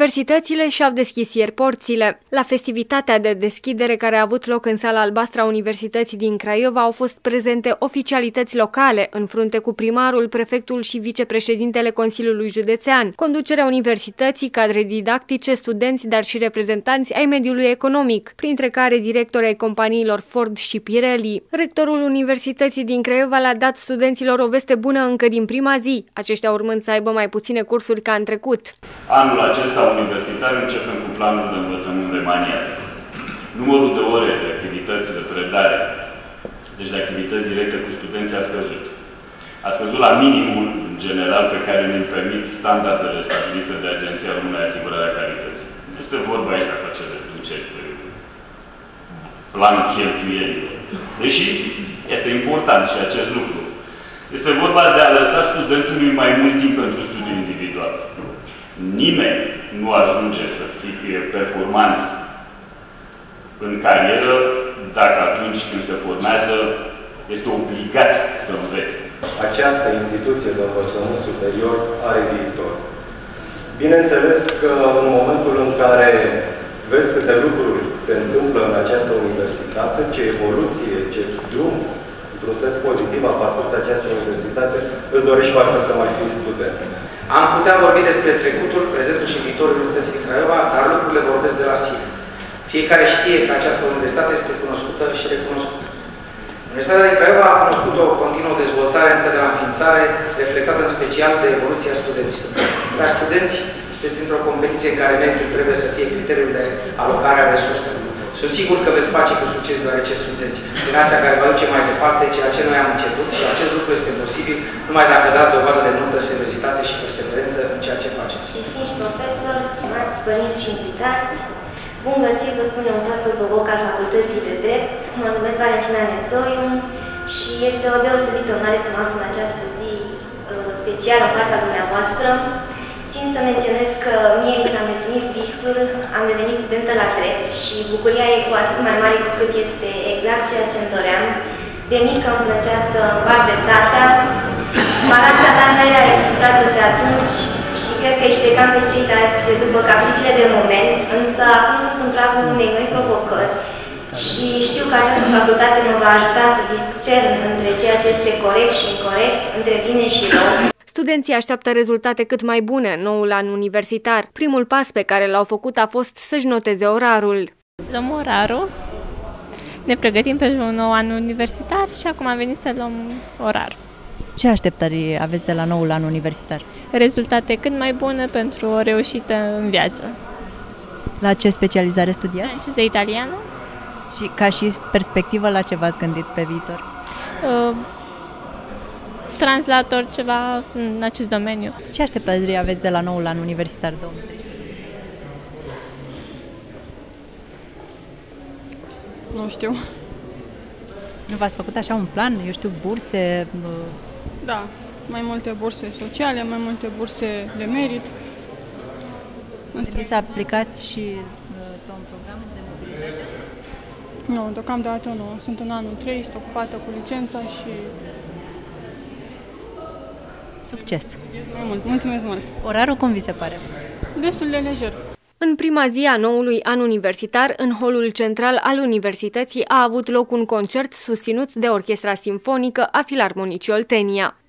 Universitățile și-au deschis ieri porțile. La festivitatea de deschidere care a avut loc în Sala Albastră a Universității din Craiova au fost prezente oficialități locale, în frunte cu primarul, prefectul și vicepreședintele Consiliului Județean, conducerea universității, cadre didactice, studenți, dar și reprezentanți ai mediului economic, printre care directori ai companiilor Ford și Pirelli. Rectorul Universității din Craiova le-a dat studenților o veste bună încă din prima zi, aceștia urmând să aibă mai puține cursuri ca în trecut. Anul acesta universitar începem cu planul de învățământ remaniat. Numărul de ore de activități de predare, deci de activități directe cu studenții, a scăzut. A scăzut la minimul general pe care ne-l permit standardele stabilite de Agenția Română de Asigurare a Calității. Nu este vorba aici de a face reduceri pe plan cheltuielilor. Deși este important și acest lucru. Este vorba de a lăsa studentului mai mult timp pentru studiu individual. Nimeni nu ajunge să fie performant în carieră dacă atunci când se formează este obligat să învețe. Această instituție de învățământ superior are viitor. Bineînțeles că în momentul în care vezi câte lucruri se întâmplă în această universitate, ce evoluție, ce drum, într-un sens pozitiv, a parcurs această universitate, îți dorești foarte să mai fii student. Am putea vorbi despre trecutul, prezentul și viitorul Universității Craiova, dar lucrurile vorbesc de la sine. Fiecare știe că această universitate este cunoscută și recunoscută. Universitatea din Craiova a cunoscut o continuă dezvoltare încă de la înființare, reflectată în special de evoluția studenților. Dar studenți, sunteți într-o competiție în care meritul trebuie să fie criteriul de alocare a resurselor. Sunt sigur că veți face cu succes, deoarece sunteți generația care vă duce mai departe ceea ce noi am început și acest lucru este posibil numai dacă dați dovadă de multă seriozitate și perseverență în ceea ce faceți. Distinși profesori, stimați părinți și invitați, bun găsit, vă spune un proaspăt provoc al Facultății de Drept. Mă numesc Valentina Nețoiu și este o deosebită onoare să mă aflu în această zi specială în fața dumneavoastră. Țin să menționez că mie mi s-a îndeplinit visul, am devenit studentă la drept și bucuria e cu atât mai mare cu cât este exact ceea ce îmi doream. De mică îmi plăcea să împart dreptatea. Balanța mea era echilibrată de atunci și cred că îi judecam pe ceilalți după capricile de moment, însă acum sunt în pragul unei noi provocări și știu că această facultate mă va ajuta să discern între ceea ce este corect și incorect, între bine și rău. Studenții așteaptă rezultate cât mai bune în noul an universitar. Primul pas pe care l-au făcut a fost să-și noteze orarul. Luăm orarul, ne pregătim pentru un nou an universitar și acum am venit să luăm orar. Ce așteptări aveți de la noul an universitar? Rezultate cât mai bune pentru o reușită în viață. La ce specializare studiați? Franceză italiană. Și ca și perspectivă, la ce v-ați gândit pe viitor? Translator, ceva în acest domeniu. Ce așteptări aveți de la noul an universitar 2013? Nu știu. Nu v-ați făcut așa un plan? Eu știu, burse? Da, mai multe burse sociale, mai multe burse de merit. Trebuie să aplicați și pe un program de mobilitate? Nu, deocamdată nu. Sunt în anul 3, sunt ocupată cu licența și... Succes! Mai mult, mulțumesc mult! Orarul cum vi se pare? Destul de lejer. În prima zi a noului an universitar, în holul central al universității a avut loc un concert susținut de Orchestra Simfonică a Filarmonicii Oltenia.